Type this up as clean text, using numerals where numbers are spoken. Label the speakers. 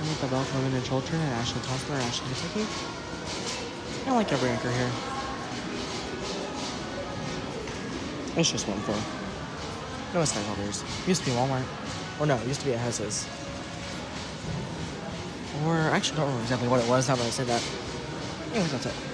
Speaker 1: I'm at the Belk Women and Children in Ashland, Ashland, Kentucky. I like every anchor here. It's just one floor. No skyscrapers. Used to be Walmart. Or no, it used to be a Hess's. Or I actually don't remember exactly what it was now that I said that. Anyways, that's it.